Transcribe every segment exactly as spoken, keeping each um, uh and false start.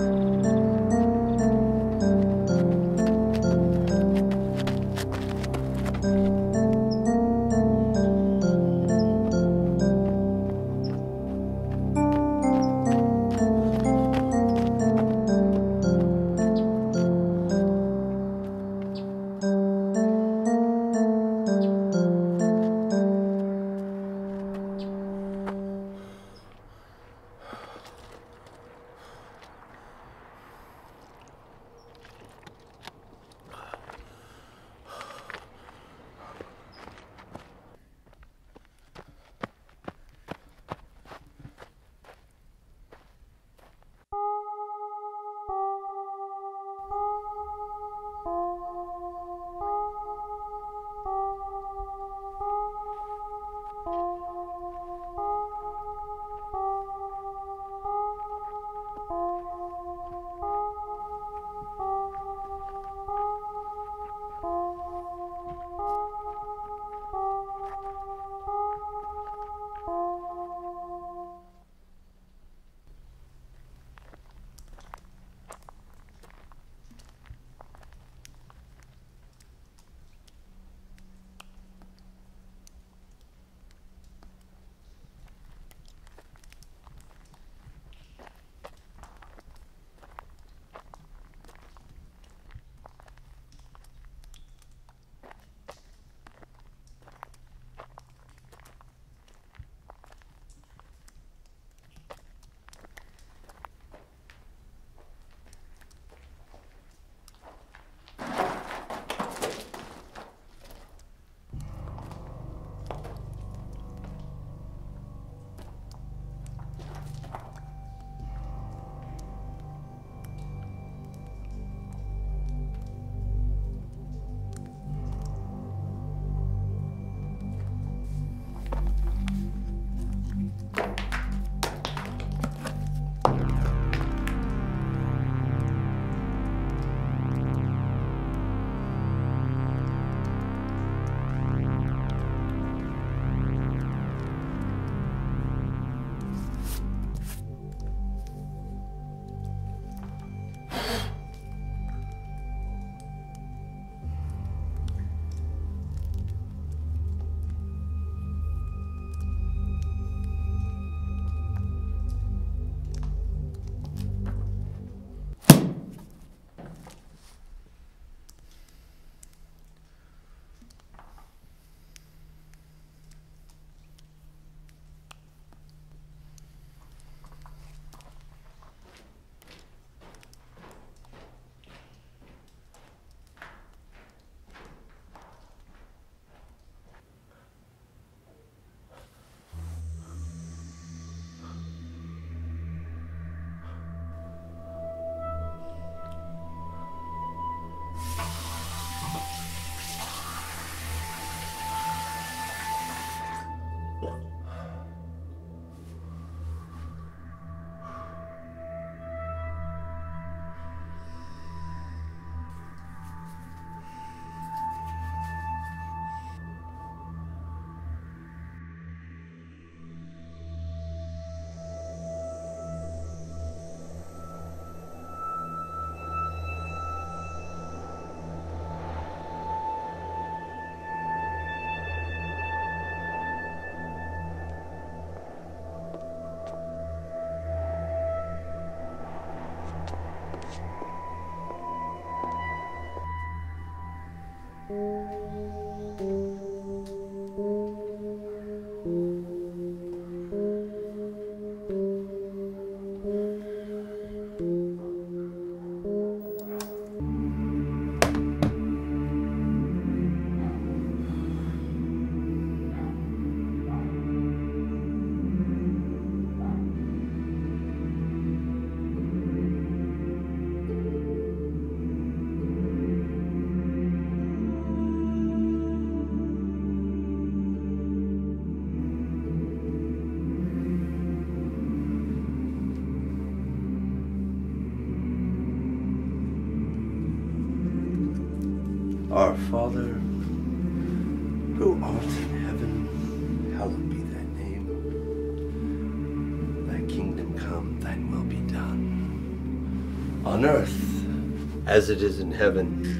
Our Father, who art in heaven, hallowed be thy name. Thy kingdom come, thine will be done, on earth as it is in heaven.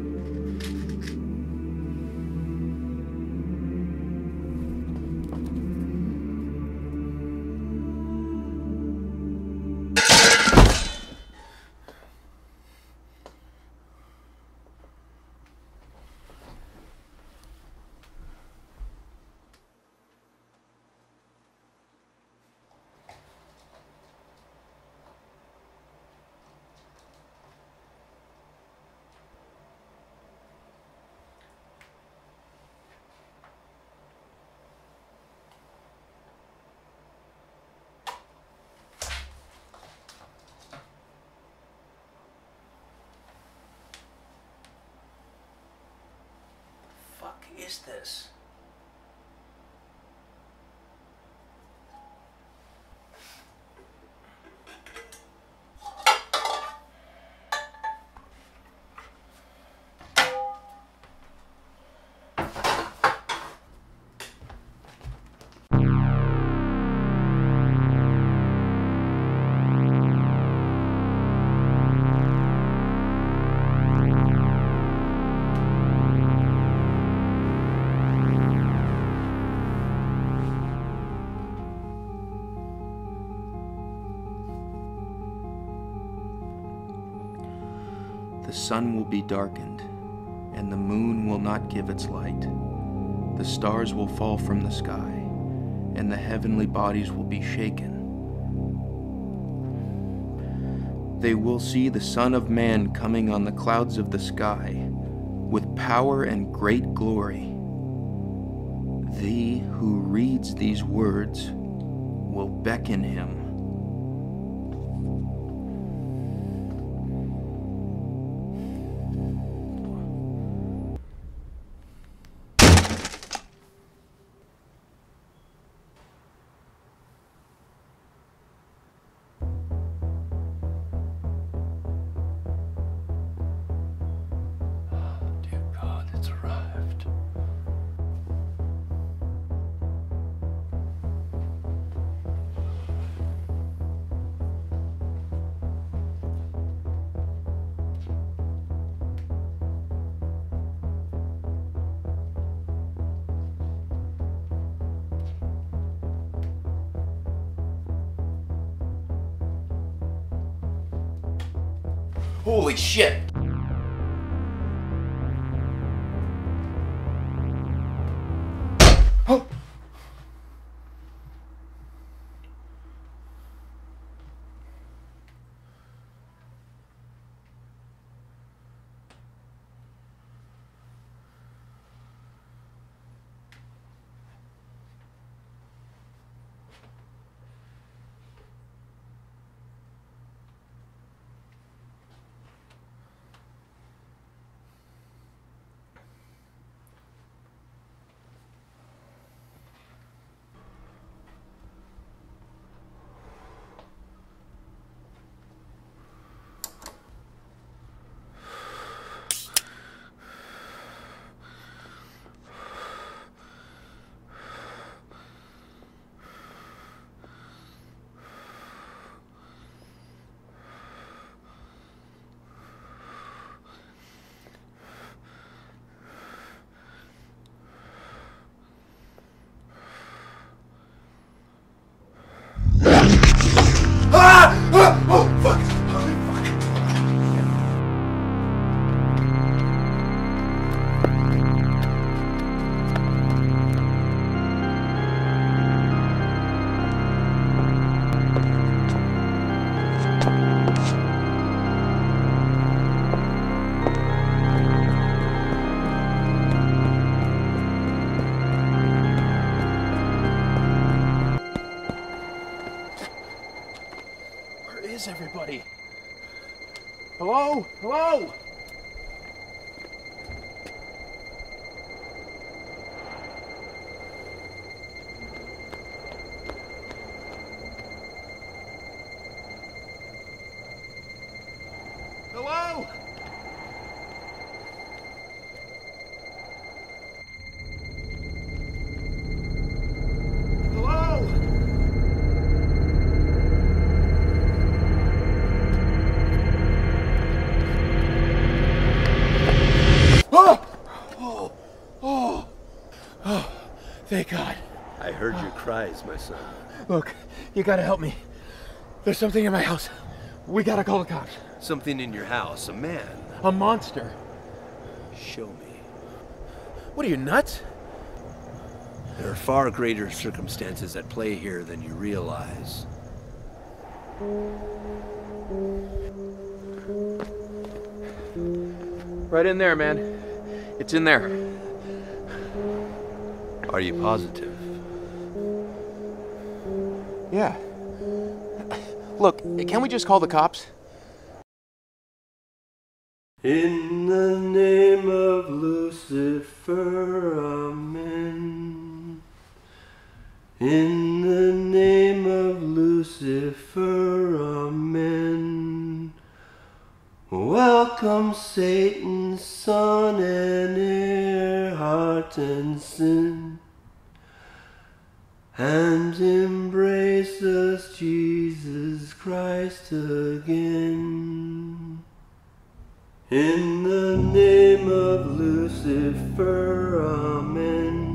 Is this? The sun will be darkened, and the moon will not give its light. The stars will fall from the sky, and the heavenly bodies will be shaken. They will see the Son of Man coming on the clouds of the sky, with power and great glory. Thee who reads these words will beckon him. Holy shit! Oh. Everybody. Hello? Hello? Hello? Hello? Thank God. I heard your cries, my son. Look, you gotta help me. There's something in my house. We gotta call the cops. Something in your house, a man. A monster. Show me. What are you, nuts? There are far greater circumstances at play here than you realize. Right in there, man. It's in there. Are you positive? Yeah. Look, can we just call the cops? In the name of Lucifer, amen. In the name of Lucifer, amen. Welcome Satan, son and heir, heart and sin. And embrace us, Jesus Christ, again. In the name of Lucifer, amen.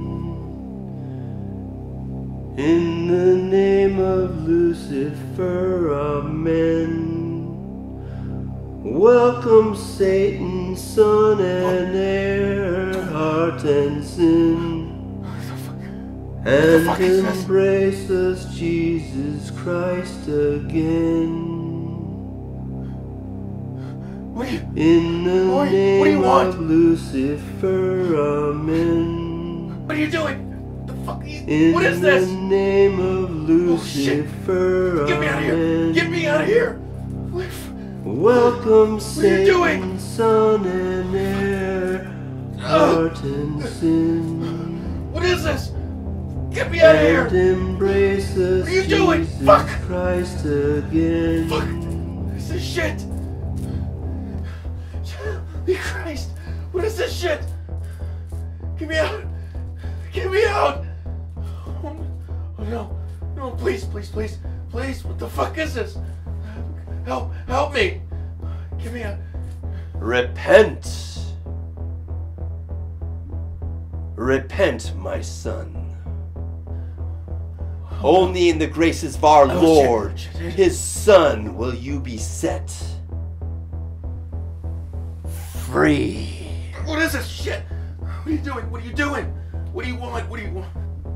In the name of Lucifer, amen. Welcome Satan, son and heir, heart and sin. And embrace us, Jesus Christ, again. What do you... In the Boy, name what do you want? of Lucifer, amen. What are you doing? The fuck are you... In What is this? the name of Lucifer, Oh, Get me out of here! amen. Get me out of here! Welcome What are you doing? Satan, son and heir, heart and sin. What is this? Get me out of here! And embrace us, What are you doing? Jesus Fuck! Christ, again. Fuck! What is this shit? Holy Christ! What is this shit? Get me out! Get me out! Oh, oh no! No! Please! Please! Please! Please! What the fuck is this? Help! Help me! Get me out! Repent. Repent, my son. Only in the graces of our Oh, Lord, shit, shit, shit. His Son, will you be set free. What is this shit? What are you doing? What are you doing? What do you want? What do you want?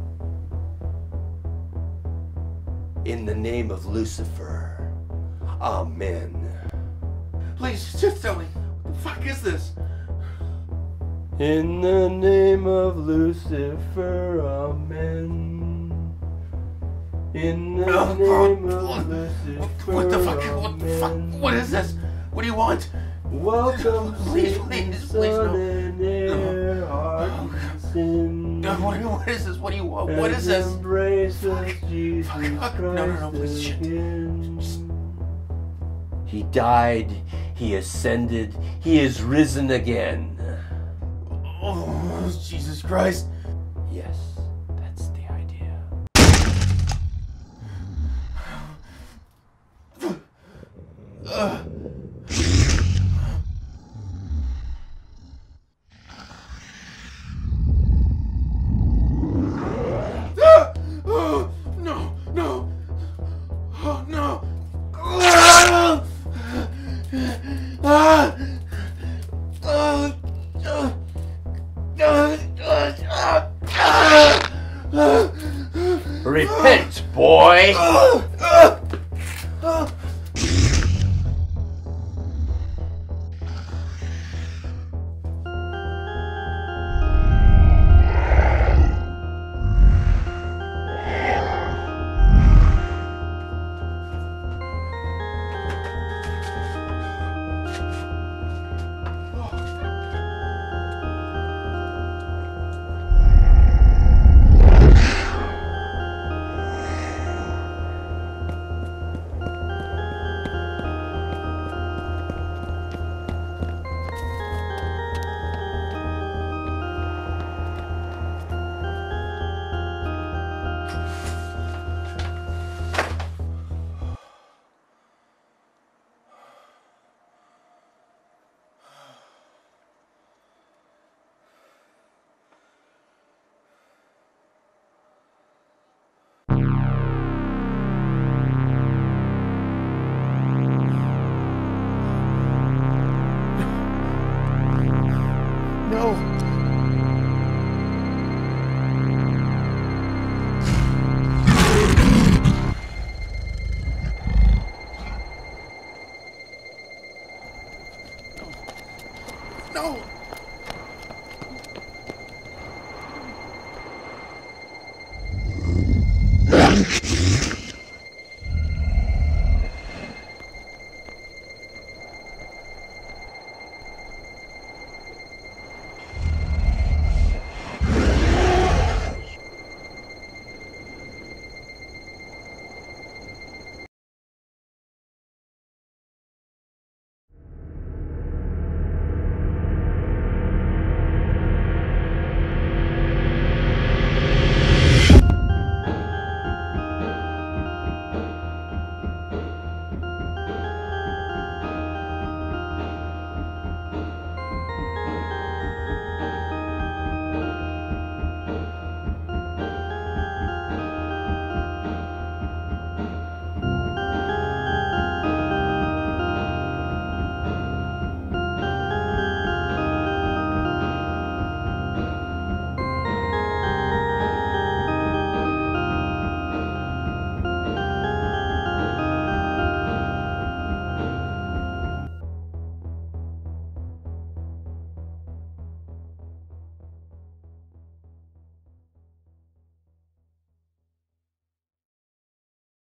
In the name of Lucifer, amen. Please, just tell me. What the fuck is this? In the name of Lucifer, amen. In the Oh, name oh, of what- Lucifer, What the fuck? What the fuck? amen. What is this? What do you want? Welcome, Please, Satan, please, please, son no. and heir, heart Oh, and sin. No, what, what is this? What do you want? What is this? And embrace us, Jesus Fuck, fuck. No, no, no, please, shit. again. He died, he ascended, he is risen again. Oh, Jesus Christ. Yes, that's the idea. Uh. Ah! Oh, no, no. Oh, no. Ah! Ah! Ah! Ah! Repent, boy! Ugh.